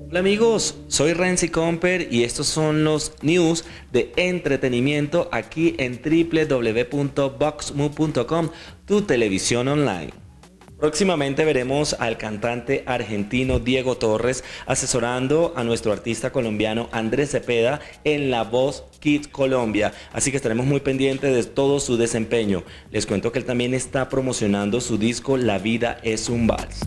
Hola amigos, soy Renzi Comper y estos son los news de entretenimiento aquí en www.voxmove.com, tu televisión online. Próximamente veremos al cantante argentino Diego Torres asesorando a nuestro artista colombiano Andrés Cepeda en La Voz Kids Colombia, así que estaremos muy pendientes de todo su desempeño. Les cuento que él también está promocionando su disco La Vida es un Vals.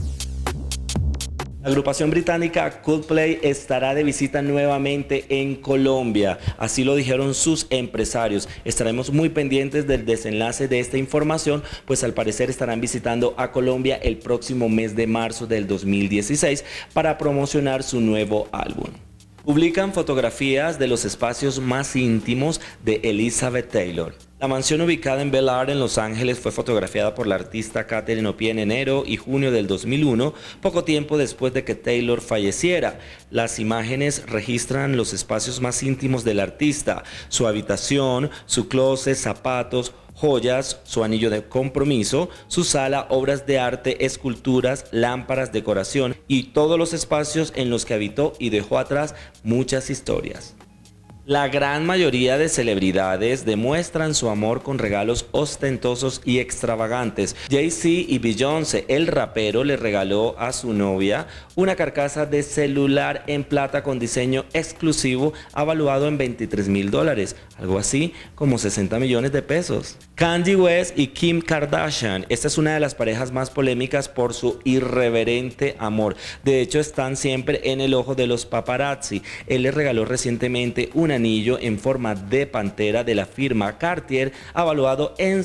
La agrupación británica Coldplay estará de visita nuevamente en Colombia, así lo dijeron sus empresarios. Estaremos muy pendientes del desenlace de esta información, pues al parecer estarán visitando a Colombia el próximo mes de marzo del 2016 para promocionar su nuevo álbum. Publican fotografías de los espacios más íntimos de Elizabeth Taylor. La mansión ubicada en Bel Air en Los Ángeles fue fotografiada por la artista Catherine O'Pie en enero y junio del 2001, poco tiempo después de que Taylor falleciera. Las imágenes registran los espacios más íntimos del artista, su habitación, su closet, zapatos, joyas, su anillo de compromiso, su sala, obras de arte, esculturas, lámparas, decoración y todos los espacios en los que habitó y dejó atrás muchas historias. La gran mayoría de celebridades demuestran su amor con regalos ostentosos y extravagantes. Jay-Z y Beyoncé, el rapero, le regaló a su novia una carcasa de celular en plata con diseño exclusivo avaluado en $23,000, algo así como 60 millones de pesos. Kanye West y Kim Kardashian, esta es una de las parejas más polémicas por su irreverente amor. De hecho, están siempre en el ojo de los paparazzi. Él le regaló recientemente un anillo en forma de pantera de la firma Cartier, avaluado en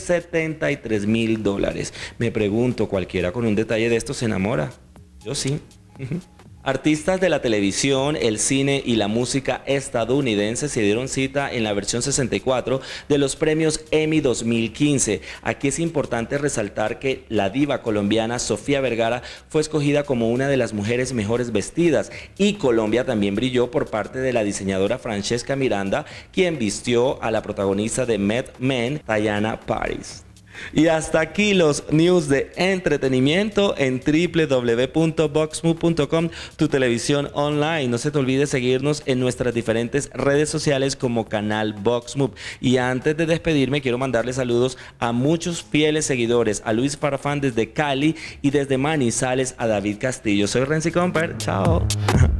$73,000. Me pregunto, ¿cualquiera con un detalle de esto se enamora? Yo sí. Artistas de la televisión, el cine y la música estadounidense se dieron cita en la versión 64 de los premios Emmy 2015. Aquí es importante resaltar que la diva colombiana Sofía Vergara fue escogida como una de las mujeres mejores vestidas, y Colombia también brilló por parte de la diseñadora Francesca Miranda, quien vistió a la protagonista de Mad Men, Diana Paris. Y hasta aquí los news de entretenimiento en www.voxmove.com, tu televisión online. No se te olvide seguirnos en nuestras diferentes redes sociales como canal Voxmove. Y antes de despedirme, quiero mandarle saludos a muchos fieles seguidores, a Luis Farfán desde Cali y desde Manizales a David Castillo. Soy Renzi Comper, chao.